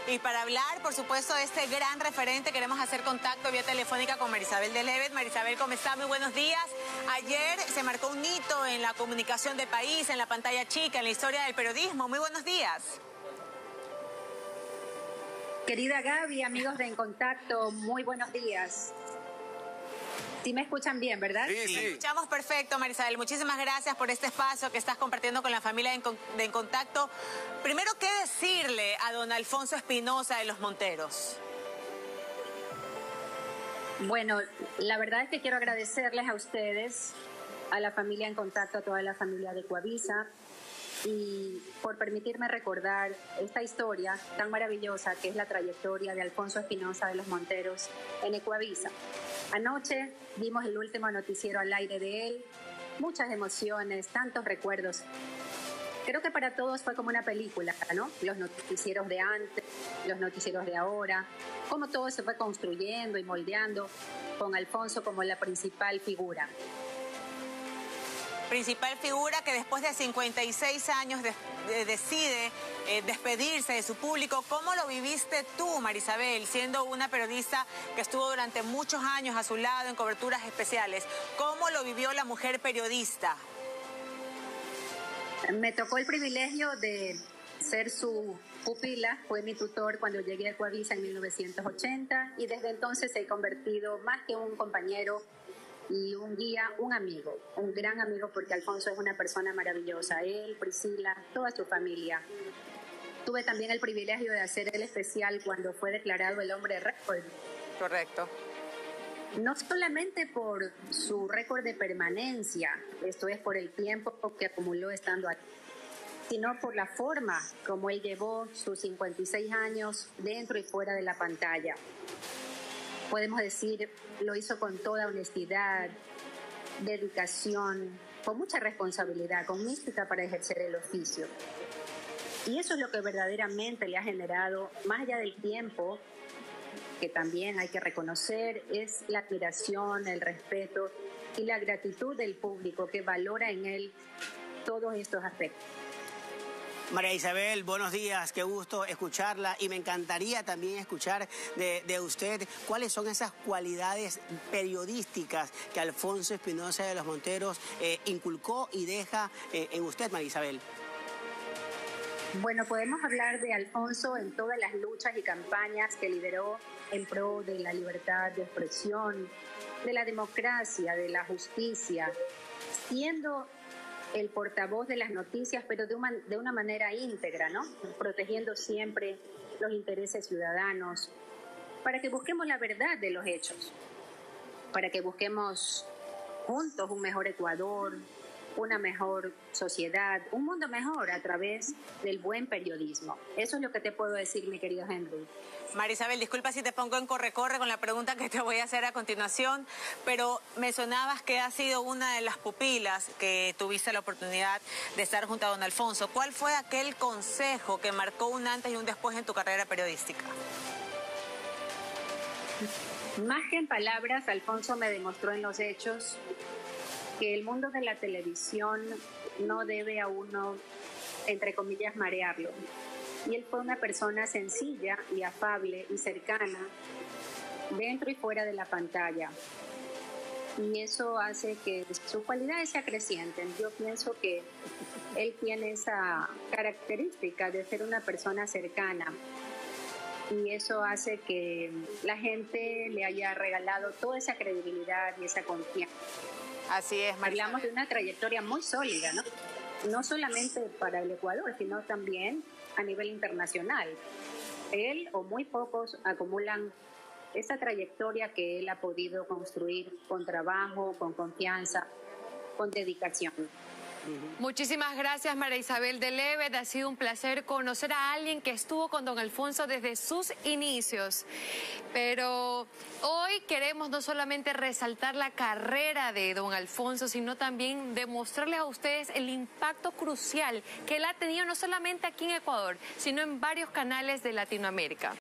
Y para hablar, por supuesto, de este gran referente, queremos hacer contacto vía telefónica con Marisabel de Levet. Marisabel, ¿cómo está? Muy buenos días. Ayer se marcó un hito en la comunicación del país, en la pantalla chica, en la historia del periodismo. Muy buenos días. Querida Gaby, amigos de En Contacto, muy buenos días. Sí me escuchan bien, ¿verdad? Sí. Escuchamos perfecto, Marisabel. Muchísimas gracias por este espacio que estás compartiendo con la familia de En Contacto. Primero, ¿qué decirle a don Alfonso Espinosa de los Monteros? Bueno, la verdad es que quiero agradecerles a ustedes, a la familia En Contacto, a toda la familia de Ecuavisa, y por permitirme recordar esta historia tan maravillosa que es la trayectoria de Alfonso Espinosa de los Monteros en Ecuavisa. Anoche vimos el último noticiero al aire de él, muchas emociones, tantos recuerdos. Creo que para todos fue como una película, ¿no? Los noticieros de antes, los noticieros de ahora, cómo todo se fue construyendo y moldeando con Alfonso como la principal figura. Principal figura que después de 56 años decide despedirse de su público. ¿Cómo lo viviste tú, Marisabel, siendo una periodista que estuvo durante muchos años a su lado en coberturas especiales? ¿Cómo lo vivió la mujer periodista? Me tocó el privilegio de ser su pupila, fue mi tutor cuando llegué a Ecuavisa en 1980 y desde entonces se ha convertido más que un compañero y un guía, un amigo, un gran amigo, porque Alfonso es una persona maravillosa, él, Priscila, toda su familia. Tuve también el privilegio de hacer el especial cuando fue declarado el hombre récord. Correcto. No solamente por su récord de permanencia, esto es por el tiempo que acumuló estando aquí, sino por la forma como él llevó sus 56 años dentro y fuera de la pantalla. Podemos decir, lo hizo con toda honestidad, dedicación, con mucha responsabilidad, con mística para ejercer el oficio. Y eso es lo que verdaderamente le ha generado, más allá del tiempo, que también hay que reconocer, es la admiración, el respeto y la gratitud del público que valora en él todos estos aspectos. María Isabel, buenos días, qué gusto escucharla y me encantaría también escuchar de usted cuáles son esas cualidades periodísticas que Alfonso Espinosa de los Monteros inculcó y deja en usted, María Isabel. Bueno, podemos hablar de Alfonso en todas las luchas y campañas que lideró en pro de la libertad de expresión, de la democracia, de la justicia, siendo el portavoz de las noticias, pero de una manera íntegra, ¿no? Protegiendo siempre los intereses ciudadanos, para que busquemos la verdad de los hechos, para que busquemos juntos un mejor Ecuador, una mejor sociedad, un mundo mejor a través del buen periodismo. Eso es lo que te puedo decir, mi querido Henry. Marisabel, disculpa si te pongo en corre-corre con la pregunta que te voy a hacer a continuación, pero mencionabas que has sido una de las pupilas que tuviste la oportunidad de estar junto a don Alfonso. ¿Cuál fue aquel consejo que marcó un antes y un después en tu carrera periodística? Más que en palabras, Alfonso me demostró en los hechos que el mundo de la televisión no debe a uno, entre comillas, marearlo. Y él fue una persona sencilla y afable y cercana dentro y fuera de la pantalla. Y eso hace que sus cualidades se acrecienten. Yo pienso que él tiene esa característica de ser una persona cercana. Y eso hace que la gente le haya regalado toda esa credibilidad y esa confianza. Así es, María. Hablamos de una trayectoria muy sólida, ¿no? No solamente para el Ecuador, sino también a nivel internacional. Él o muy pocos acumulan esa trayectoria que él ha podido construir con trabajo, con confianza, con dedicación. Muchísimas gracias, María Isabel de Levet. Ha sido un placer conocer a alguien que estuvo con don Alfonso desde sus inicios. Pero hoy queremos no solamente resaltar la carrera de don Alfonso, sino también demostrarles a ustedes el impacto crucial que él ha tenido no solamente aquí en Ecuador, sino en varios canales de Latinoamérica.